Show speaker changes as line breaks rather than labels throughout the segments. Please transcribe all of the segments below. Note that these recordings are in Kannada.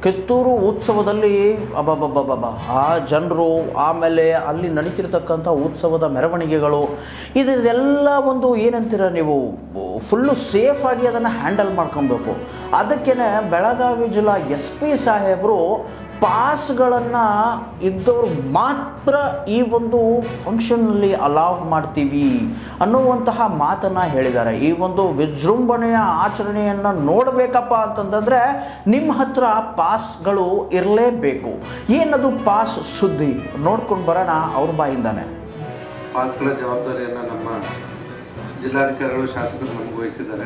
ಕಿತ್ತೂರು ಉತ್ಸವದಲ್ಲಿ ಅಬ್ಬಬ್ಬಬ್ಬಬ್ಬ ಆ ಜನರು, ಆಮೇಲೆ ಅಲ್ಲಿ ನಡೀತಿರ್ತಕ್ಕಂಥ ಉತ್ಸವದ ಮೆರವಣಿಗೆಗಳು, ಇದೆಲ್ಲ ಒಂದು ಏನಂತೀರ ನೀವು, ಫುಲ್ಲು ಸೇಫಾಗಿ ಅದನ್ನು ಹ್ಯಾಂಡಲ್ ಮಾಡ್ಕೊಬೇಕು. ಅದಕ್ಕೇ ಬೆಳಗಾವಿ ಜಿಲ್ಲಾ SP ಸಾಹೇಬರು ಪಾಸ್ಗಳನ್ನು ಇದ್ದವರು ಮಾತ್ರ ಈ ಒಂದು ಫಂಕ್ಷನ್ನಲ್ಲಿ ಅಲಾವ್ ಮಾಡ್ತೀವಿ ಅನ್ನುವಂತಹ ಮಾತನ್ನು ಹೇಳಿದ್ದಾರೆ. ಈ ಒಂದು ವಿಜೃಂಭಣೆಯ ಆಚರಣೆಯನ್ನು ನೋಡಬೇಕಪ್ಪ ಅಂತಂದರೆ ನಿಮ್ಮ ಹತ್ರ ಪಾಸ್ಗಳು ಇರಲೇಬೇಕು. ಏನದು ಪಾಸ್ ಸುದ್ದಿ ನೋಡ್ಕೊಂಡು ಬರೋಣ ಅವ್ರ ಬಾಯಿಂದಾನೆ.
ಪಾಸ್ಗಳ ಜವಾಬ್ದಾರಿಯನ್ನು ನಮ್ಮ ಜಿಲ್ಲಾಧಿಕಾರಿಗಳು, ಶಾಸಕರು ನಮಗೆ ವಹಿಸಿದ್ದಾರೆ.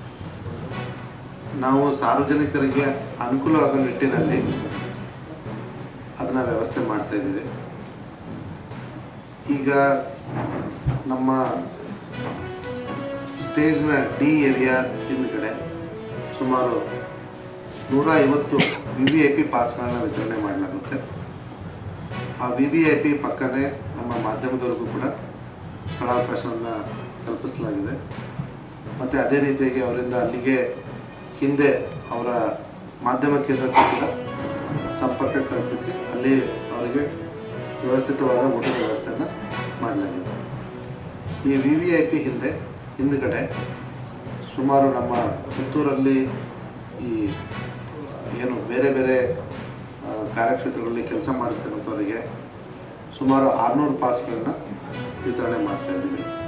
ನಾವು ಸಾರ್ವಜನಿಕರಿಗೆ ಅನುಕೂಲವಾದ ನಿಟ್ಟಿನಲ್ಲಿ ಅದನ್ನ ವ್ಯವಸ್ಥೆ ಮಾಡ್ತಾ ಇದ್ದೀವಿ. ಈಗ ನಮ್ಮ ಸ್ಟೇಜ್ನ D ಏರಿಯಾ ಹಿಂದ್ಗಡೆ ಸುಮಾರು 150 VVIP ಪಾಸ್ಗಳನ್ನ ವಿತರಣೆ ಮಾಡಲಾಗುತ್ತೆ. ಆ VVIP ಪಕ್ಕನೇ ನಮ್ಮ ಮಾಧ್ಯಮದವರೆಗೂ ಕೂಡ ಸ್ಥಳಾವಕಾಶವನ್ನು ಕಲ್ಪಿಸಲಾಗಿದೆ. ಮತ್ತು ಅದೇ ರೀತಿಯಾಗಿ ಅವರಿಂದ ಅಲ್ಲಿಗೆ ಹಿಂದೆ ಅವರ ಮಾಧ್ಯಮ ಕೇಂದ್ರಕ್ಕೂ ಕೂಡ ಸಂಪರ್ಕ ಕಲ್ಪಿಸಿ ಅಲ್ಲಿ ಅವರಿಗೆ ವ್ಯವಸ್ಥಿತವಾದ ಊಟದ ವ್ಯವಸ್ಥೆಯನ್ನು ಮಾಡಲಾಗಿದೆ. ಈ VVIP ಹಿಂದ್ಗಡೆ ಸುಮಾರು ನಮ್ಮ ಪುತ್ತೂರಲ್ಲಿ ಈ ಏನು ಬೇರೆ ಬೇರೆ ಕಾರ್ಯಕ್ಷೇತ್ರಗಳಲ್ಲಿ ಕೆಲಸ ಮಾಡುತ್ತಿರುವಂಥವರಿಗೆ ಸುಮಾರು 600 ಪಾಸ್ಗಳನ್ನು ವಿತರಣೆ ಮಾಡ್ತಾ ಇದ್ದೀವಿ.